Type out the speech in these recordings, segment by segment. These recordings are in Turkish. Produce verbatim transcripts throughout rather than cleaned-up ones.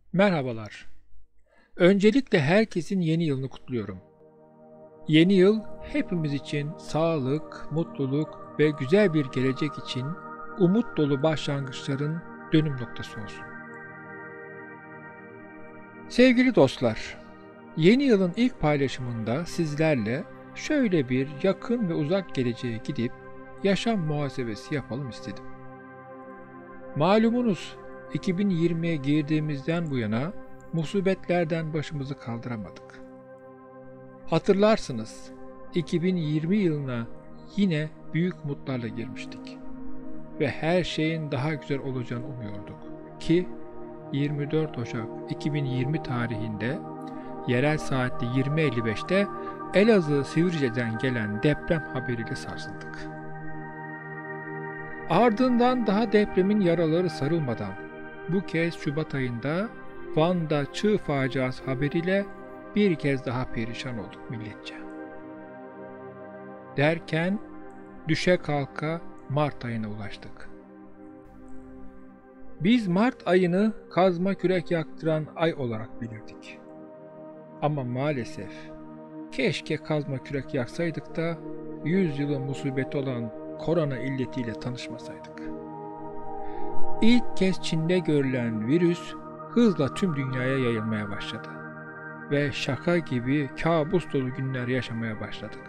Merhabalar. Öncelikle herkesin yeni yılını kutluyorum. Yeni yıl hepimiz için sağlık, mutluluk ve güzel bir gelecek için umut dolu başlangıçların dönüm noktası olsun. Sevgili dostlar, yeni yılın ilk paylaşımında sizlerle şöyle bir yakın ve uzak geleceğe gidip yaşam muhasebesi yapalım istedim. Malumunuz iki bin yirmiye girdiğimizden bu yana musibetlerden başımızı kaldıramadık. Hatırlarsınız, iki bin yirmi yılına yine büyük umutlarla girmiştik ve her şeyin daha güzel olacağını umuyorduk ki yirmi dört Ocak iki bin yirmi tarihinde yerel saatte yirmi elli beşte Elazığ Sivrice'den gelen deprem haberiyle sarsıldık. Ardından daha depremin yaraları sarılmadan bu kez Şubat ayında Van'da çığ faciası haberiyle bir kez daha perişan olduk milletçe. Derken düşe kalka Mart ayına ulaştık. Biz Mart ayını kazma kürek yaktıran ay olarak bilirdik. Ama maalesef keşke kazma kürek yaksaydık da yüzyılın musibeti olan korona illetiyle tanışmasaydık. İlk kez Çin'de görülen virüs hızla tüm dünyaya yayılmaya başladı ve şaka gibi kabus dolu günler yaşamaya başladık.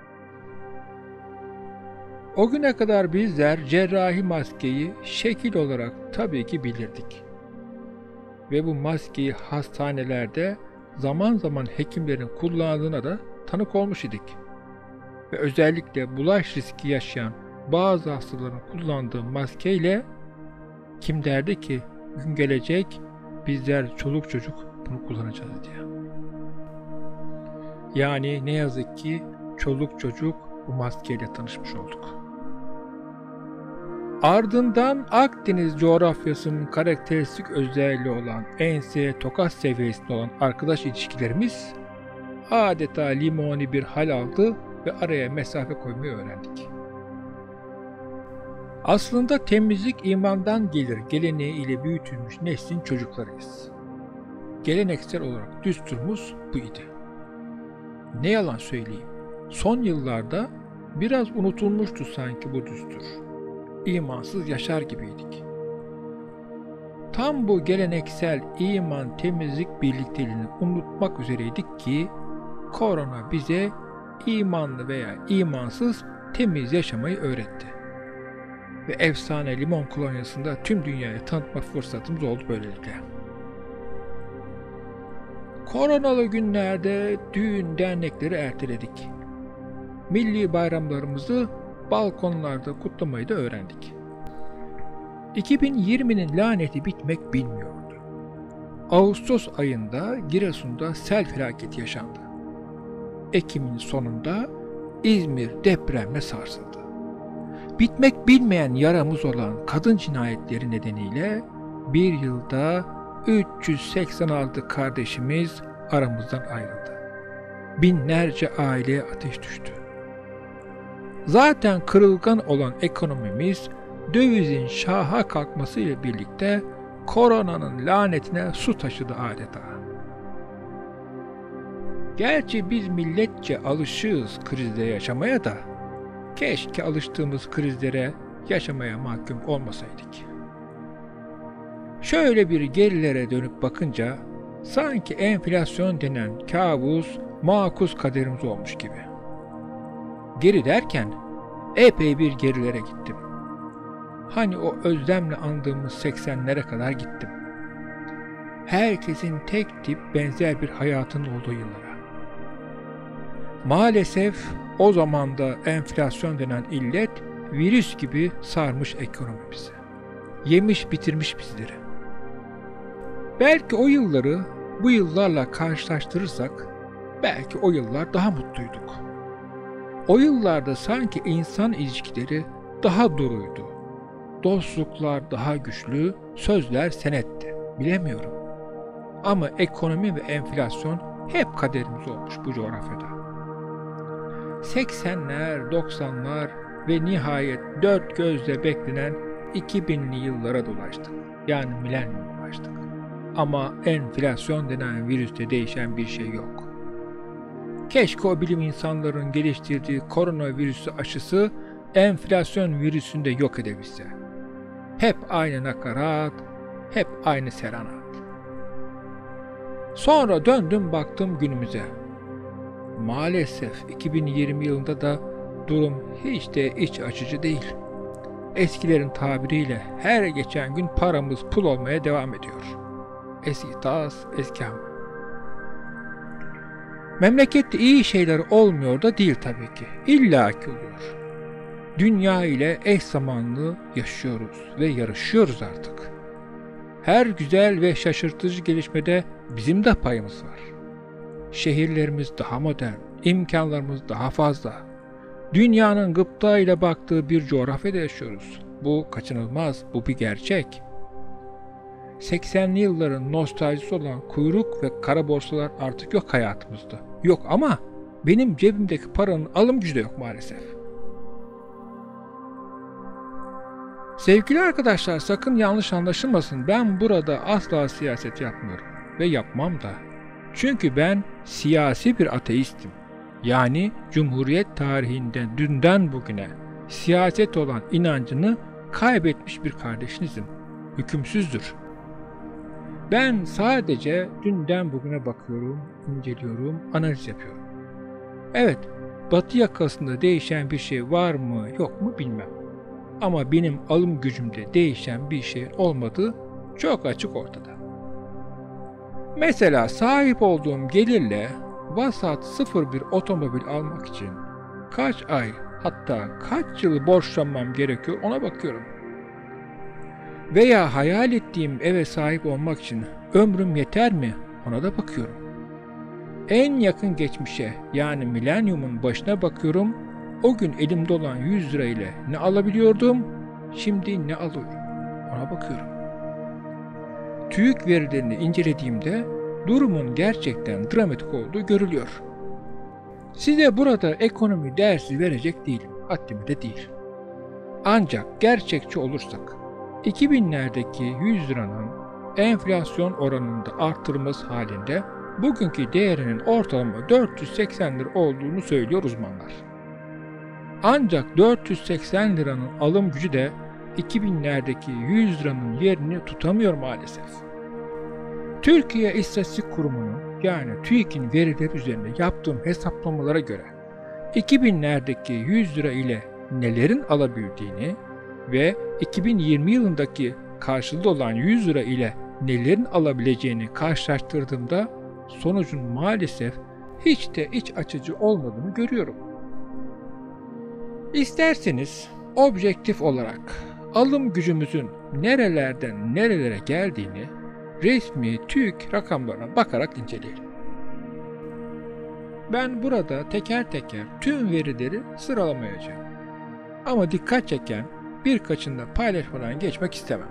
O güne kadar bizler cerrahi maskeyi şekil olarak tabii ki bilirdik. Ve bu maskeyi hastanelerde zaman zaman hekimlerin kullandığına da tanık olmuş idik. Ve özellikle bulaş riski yaşayan bazı hastaların kullandığı maskeyle kim derdi ki gün gelecek bizler çoluk çocuk bunu kullanacağız diye. Yani ne yazık ki çoluk çocuk bu maskeyle tanışmış olduk. Ardından Akdeniz coğrafyasının karakteristik özelliği olan ense tokat seviyesinde olan arkadaş ilişkilerimiz adeta limoni bir hal aldı ve araya mesafe koymayı öğrendik. Aslında temizlik imandan gelir geleneği ile büyütülmüş neslin çocuklarıyız. Geleneksel olarak düsturumuz bu idi. Ne yalan söyleyeyim, son yıllarda biraz unutulmuştu sanki bu düstur. İmansız yaşar gibiydik. Tam bu geleneksel iman temizlik birlikteliğini unutmak üzereydik ki korona bize imanlı veya imansız temiz yaşamayı öğretti. Ve efsane limon kolonyasını da tüm dünyaya tanıtma fırsatımız oldu böylelikle. Koronalı günlerde düğün dernekleri erteledik. Milli bayramlarımızı balkonlarda kutlamayı da öğrendik. iki bin yirminin laneti bitmek bilmiyordu. Ağustos ayında Giresun'da sel felaketi yaşandı. Ekim'in sonunda İzmir depremle sarsıldı. Bitmek bilmeyen yaramız olan kadın cinayetleri nedeniyle bir yılda üç yüz seksen altı kardeşimiz aramızdan ayrıldı. Binlerce aileye ateş düştü. Zaten kırılgan olan ekonomimiz dövizin şaha kalkmasıyla birlikte koronanın lanetine su taşıdı adeta. Gerçi biz milletçe alışığız krizde yaşamaya da keşke alıştığımız krizlere yaşamaya mahkum olmasaydık. Şöyle bir gerilere dönüp bakınca sanki enflasyon denen kabus makus kaderimiz olmuş gibi. Geri derken epey bir gerilere gittim. Hani o özlemle andığımız seksenlere kadar gittim. Herkesin tek tip benzer bir hayatın olduğu yıllara. Maalesef o zaman da enflasyon denen illet virüs gibi sarmış ekonomimizi. Yemiş bitirmiş bizleri. Belki o yılları bu yıllarla karşılaştırırsak belki o yıllar daha mutluyduk. O yıllarda sanki insan ilişkileri daha duruydu. Dostluklar daha güçlü, sözler senetti. Bilemiyorum. Ama ekonomi ve enflasyon hep kaderimiz olmuş bu coğrafyada. seksenler, doksanlar ve nihayet dört gözle beklenen iki binli yıllara dolaştık. Yani milenyuma ulaştık. Ama enflasyon denen virüste değişen bir şey yok. Keşke o bilim insanların geliştirdiği koronavirüsü aşısı enflasyon virüsünü de yok edebilse. Hep aynı nakarat, hep aynı serenat. Sonra döndüm baktım günümüze. Maalesef iki bin yirmi yılında da durum hiç de iç açıcı değil. Eskilerin tabiriyle her geçen gün paramız pul olmaya devam ediyor. Eski tas, eski hamam. Memlekette iyi şeyler olmuyor da değil tabii ki. İlla ki oluyor. Dünya ile eş zamanlı yaşıyoruz ve yarışıyoruz artık. Her güzel ve şaşırtıcı gelişmede bizim de payımız var. Şehirlerimiz daha modern, imkanlarımız daha fazla. Dünyanın gıptayla baktığı bir coğrafyada yaşıyoruz. Bu kaçınılmaz, bu bir gerçek. seksenli yılların nostaljisi olan kuyruk ve kara borsalar artık yok hayatımızda. Yok ama benim cebimdeki paranın alım gücü de yok maalesef. Sevgili arkadaşlar, sakın yanlış anlaşılmasın. Ben burada asla siyaset yapmıyorum ve yapmam da. Çünkü ben siyasi bir ateistim. Yani Cumhuriyet tarihinden dünden bugüne siyaset olan inancını kaybetmiş bir kardeşinizim. Hükümsüzdür. Ben sadece dünden bugüne bakıyorum, inceliyorum, analiz yapıyorum. Evet, Batı yakasında değişen bir şey var mı yok mu bilmem. Ama benim alım gücümde değişen bir şey olmadığı çok açık ortada. Mesela sahip olduğum gelirle vasat sıfır bir otomobil almak için kaç ay hatta kaç yıl borçlanmam gerekiyor ona bakıyorum. Veya hayal ettiğim eve sahip olmak için ömrüm yeter mi ona da bakıyorum. En yakın geçmişe yani milenyumun başına bakıyorum. O gün elimde olan yüz lira ile ne alabiliyordum, şimdi ne alıyorum ona bakıyorum. TÜİK verilerini incelediğimde durumun gerçekten dramatik olduğu görülüyor. Size burada ekonomi dersi verecek değilim, haddime de değil. Ancak gerçekçi olursak, iki binlerdeki yüz liranın enflasyon oranında artırılması halinde bugünkü değerinin ortalama dört yüz seksen lira olduğunu söylüyor uzmanlar. Ancak dört yüz seksen liranın alım gücü de iki binlerdeki yüz liranın yerini tutamıyor maalesef. Türkiye İstatistik Kurumu'nun yani TÜİK'in verileri üzerinde yaptığım hesaplamalara göre iki binlerdeki yüz lira ile nelerin alabildiğini ve iki bin yirmi yılındaki karşılığı olan yüz lira ile nelerin alabileceğini karşılaştırdığımda sonucun maalesef hiç de iç açıcı olmadığını görüyorum. İsterseniz objektif olarak alım gücümüzün nerelerden nerelere geldiğini resmi TÜİK rakamlarına bakarak inceleyelim. Ben burada teker teker tüm verileri sıralamayacağım. Ama dikkat çeken birkaçını da paylaşmadan geçmek istemem.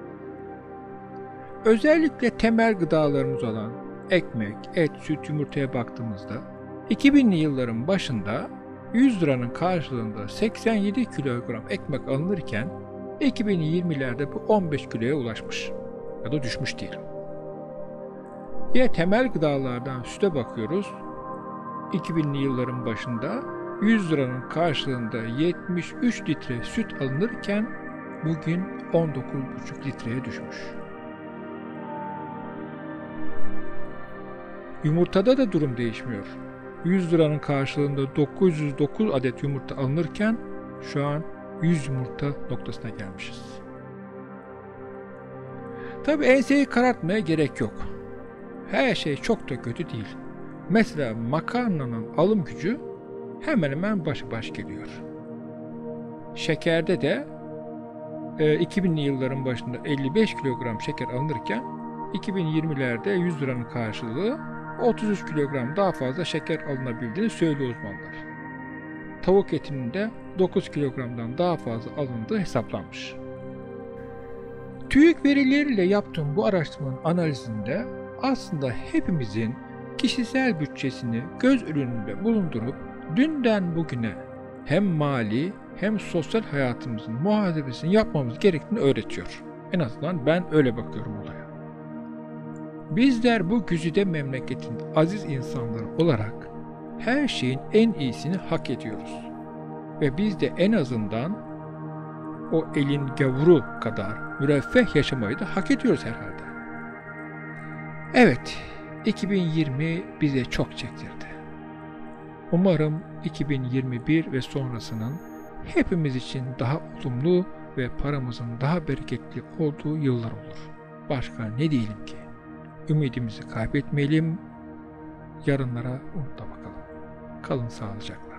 Özellikle temel gıdalarımız olan ekmek, et, süt, yumurtaya baktığımızda iki binli yılların başında yüz liranın karşılığında seksen yedi kilogram ekmek alınırken iki bin yirmilerde bu on beş kiloya ulaşmış ya da düşmüş diyelim. Yine temel gıdalardan süte bakıyoruz. iki binli yılların başında yüz liranın karşılığında yetmiş üç litre süt alınırken bugün on dokuz buçuk litreye düşmüş. Yumurtada da durum değişmiyor. yüz liranın karşılığında dokuz yüz dokuz adet yumurta alınırken şu an yüz yumurta noktasına gelmişiz. Tabi enseyi karartmaya gerek yok. Her şey çok da kötü değil. Mesela makarnanın alım gücü hemen hemen başı baş geliyor. Şekerde de e, iki binli yılların başında elli beş kilogram şeker alınırken iki bin yirmilerde yüz liranın karşılığı otuz üç kilogram daha fazla şeker alınabildiğini söylüyor uzmanlar. Tavuk etinin de dokuz kilogramdan daha fazla alındığı hesaplanmış. TÜİK verileriyle yaptığım bu araştırmanın analizinde aslında hepimizin kişisel bütçesini göz önünde bulundurup dünden bugüne hem mali hem sosyal hayatımızın muhasebesini yapmamız gerektiğini öğretiyor. En azından ben öyle bakıyorum olaya. Bizler bu güzide memleketin aziz insanları olarak her şeyin en iyisini hak ediyoruz. Ve biz de en azından o elin gavuru kadar müreffeh yaşamayı da hak ediyoruz herhalde. Evet, iki bin yirmi bize çok çektirdi. Umarım iki bin yirmi bir ve sonrasının hepimiz için daha olumlu ve paramızın daha bereketli olduğu yıllar olur. Başka ne diyelim ki? Ümidimizi kaybetmeyelim, yarınlara umutla bakalım. Kalın sağlıcakla.